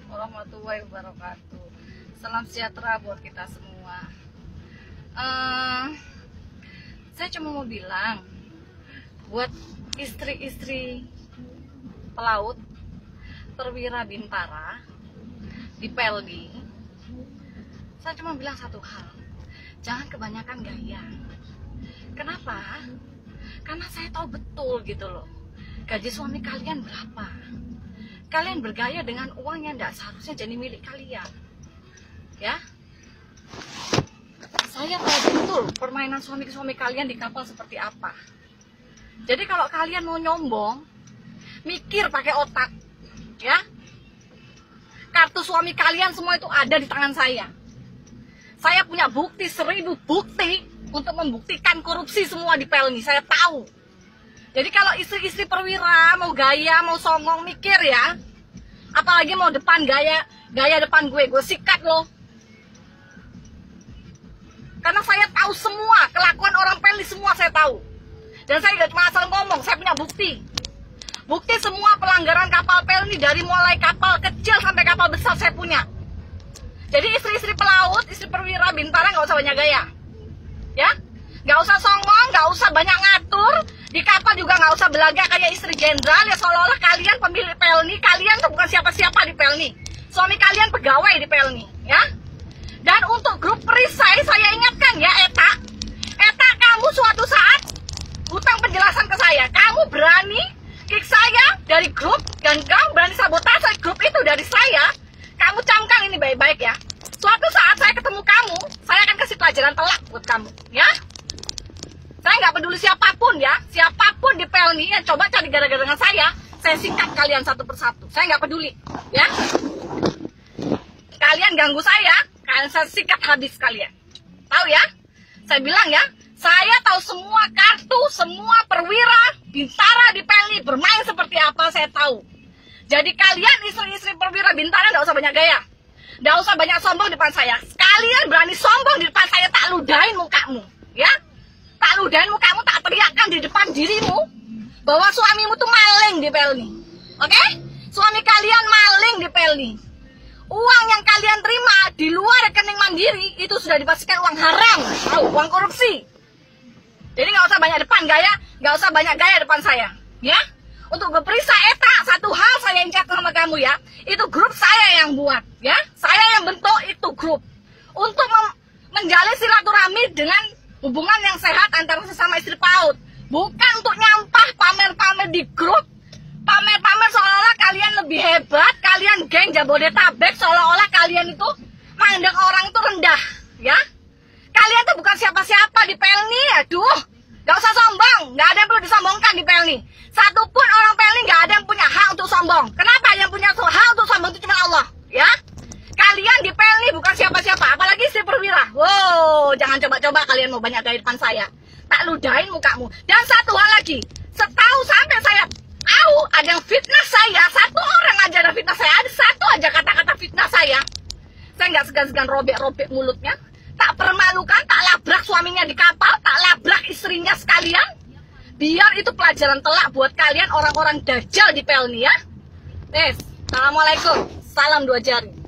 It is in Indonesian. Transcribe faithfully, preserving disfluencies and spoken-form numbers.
warahmatullahi wabarakatuh. Salam sejahtera buat kita semua. uh, Saya cuma mau bilang buat istri-istri pelaut perwira bintara di Pelni, saya cuma bilang satu hal: jangan kebanyakan gaya. Kenapa? Karena saya tahu betul gitu loh, gaji suami kalian berapa. Kalian bergaya dengan uang yang tidak seharusnya jadi milik kalian, ya. Saya tahu betul permainan suami-suami kalian di kapal seperti apa. Jadi kalau kalian mau nyombong, mikir pakai otak, ya. Kartu suami kalian semua itu ada di tangan saya. Saya punya bukti, seribu bukti untuk membuktikan korupsi semua di Pelni. Saya tahu. Jadi kalau istri-istri perwira mau gaya, mau songong, mikir ya. Apalagi mau depan gaya, gaya depan gue, gue sikat loh. Karena saya tahu semua, kelakuan orang Pelni semua saya tahu. Dan saya gak cuma asal ngomong, saya punya bukti. Bukti semua pelanggaran kapal Pelni dari mulai kapal kecil sampai kapal besar saya punya. Jadi istri-istri pelaut, istri perwira bintara nggak usah banyak gaya, ya, nggak usah songong, nggak usah banyak ngatur. Di kapal juga nggak usah belaga kayak istri jenderal ya, seolah-olah kalian pemilik Pelni. Kalian tuh bukan siapa-siapa di Pelni. Suami kalian pegawai di Pelni, ya. Dan untuk grup perisai saya ingatkan ya, Eta, Eta kamu suatu saat hutang penjelasan ke saya. Kamu berani kick saya dari grup dan kamu berani sabotase grup itu dari saya. Kamu camkan ini baik-baik ya. Suatu saat saya ketemu kamu, saya akan kasih pelajaran telak buat kamu, ya. Saya nggak peduli siapapun ya, siapapun di Pelni yang coba cari gara-gara dengan saya, saya sikat kalian satu persatu. Saya nggak peduli, ya. Kalian ganggu saya, kalian saya sikat habis kalian. Tahu ya? Saya bilang ya, saya tahu semua kartu, semua perwira bintara di Pelni bermain seperti apa, saya tahu. Jadi kalian istri-istri perwira bintara nggak usah banyak gaya, nggak usah banyak sombong di depan saya. Sekalian berani sombong di depan saya, tak ludahin mukamu, ya. Tak ludahin mukamu, tak teriakkan di depan dirimu bahwa suamimu tuh maling di Pelni, oke? Okay? Suami kalian maling di Pelni. Uang yang kalian terima di luar rekening Mandiri itu sudah dipastikan uang haram, tahu, uang korupsi. Jadi nggak usah banyak depan gaya, nggak usah banyak gaya depan saya, ya. Untuk berperisa Eta, satu hal saya ingat sama kamu ya, itu grup saya yang buat, ya. Saya yang bentuk itu grup untuk menjalin silaturahmi dengan hubungan yang sehat antara sesama istri PAUD, bukan untuk nyampah pamer-pamer di grup, pamer-pamer seolah-olah kalian lebih hebat, kalian geng Jabodetabek, seolah-olah kalian itu mandang orang itu rendah, ya. Kalian tuh bukan siapa-siapa di Pelni, aduh. Gak usah sombong, gak ada yang perlu disombongkan di Pelni. Satupun orang Pelni gak ada yang punya hak untuk sombong. Kenapa? Yang punya hak untuk sombong itu cuma Allah, ya. Kalian di Pelni bukan siapa-siapa, apalagi istri perwira. Wow, jangan coba-coba kalian mau banyak gaya depan saya. Tak ludahin mukamu. Dan satu hal lagi, setahu sampai saya tahu ada yang fitnah saya, satu orang aja ada fitnah saya, ada satu aja kata-kata fitnah saya. Saya nggak segan-segan robek-robek mulutnya. Tak permalukan, tak labrak suaminya di kapal, tak labrak istrinya sekalian. Biar itu pelajaran telak buat kalian orang-orang dajjal di Pelni ya. Yes, assalamualaikum, salam dua jari.